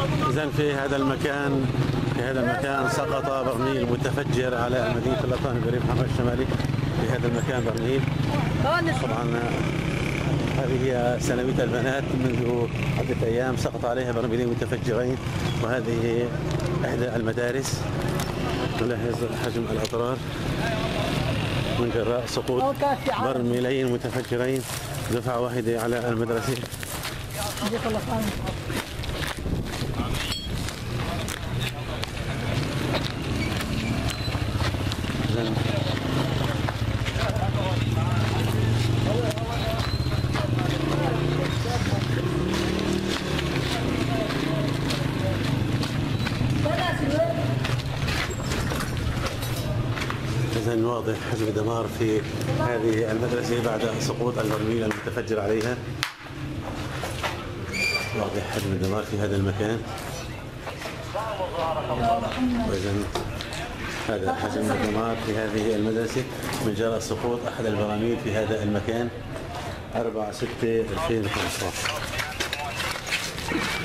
إذن في هذا المكان سقط برميل متفجر على مدينة اللطان بريف حماة الشمالي. في هذا المكان برميل. طبعا هذه هي سلامية البنات منذ عدة أيام سقط عليها برميلين متفجرين، وهذه إحدى المدارس. نلاحظ حجم الأضرار من جراء سقوط برميلين متفجرين دفعة واحدة على المدرسة. إذن واضح حجم الدمار في هذه المدرسة بعد سقوط البرميل المتفجر عليها. واضح حجم الدمار في هذا المكان. وإذن هذا حجم الدمار في هذه المدرسة من جراء سقوط أحد البراميل في هذا المكان 4/6/2015.